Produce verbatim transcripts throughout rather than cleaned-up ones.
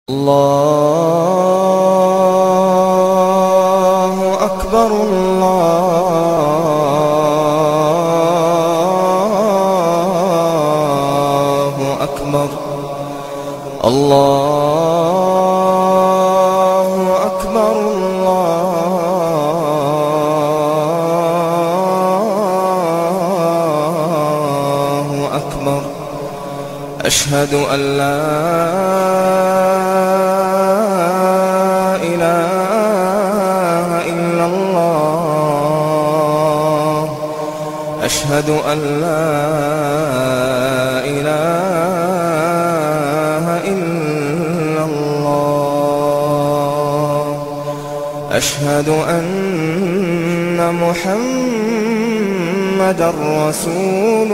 الله أكبر الله أكبر الله أكبر الله أكبر. أشهد أن لا إله إلا الله. أشهد أن لا إله إلا الله. أشهد أن محمدًا رسول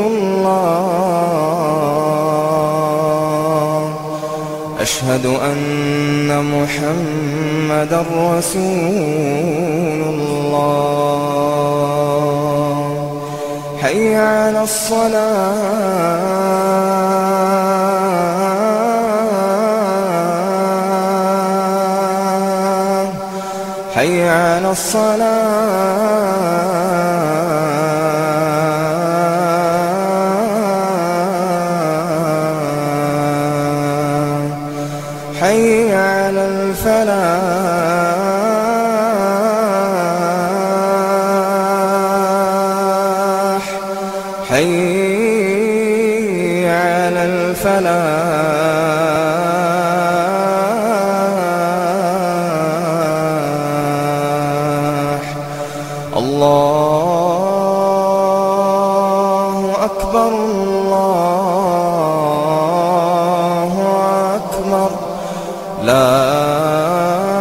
الله. أشهد أن محمدًا رسول الله. حي على الصلاة حي على الصلاة حي على الفلاح حي على الفلاح. الله أكبر الله أكبر. لا